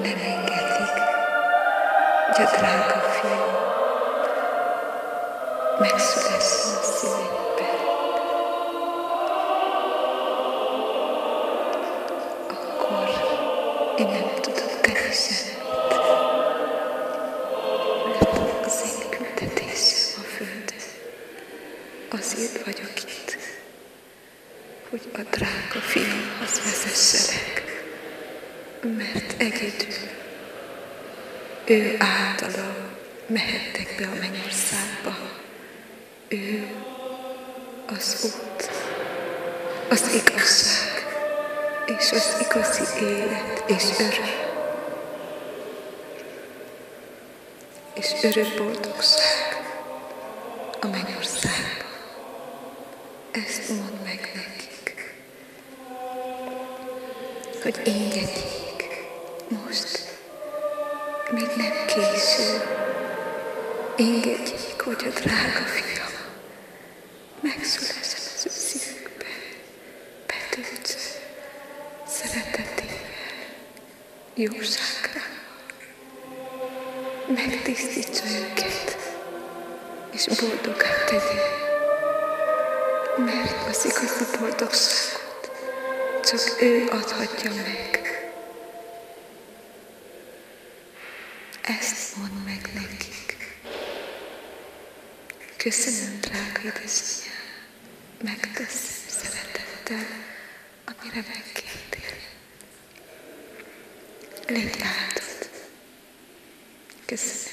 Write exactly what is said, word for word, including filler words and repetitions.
nem engedik, hogy a drága fiú megszüleszen a szívedbe, akkor én nem tudok tenni semmit, mert az én küldetésem a földön. Azért vagyok itt, hogy a drága fiúmhoz vezesselek, mert egyedül ő általa mehettek be a mennyországba. Ő az út, az igazság, és az igazi élet, és örök, és örök boldogság a mennyországban. Ezt mondd meg nekik, hogy engedjék most, még nem késő, engedjék, hogy a drága fiam megszüleszen az ő szívükbe, betöltse szeretetével, jóságával, megtisztítsa őket, és boldogát tegye, mert az igazi boldogságot csak ő adhatja meg. Ezt mondd meg nekik. Köszönöm, drága édesanyám, megteszem szeretettel, amire megkértél. Légy áldott. Köszönöm.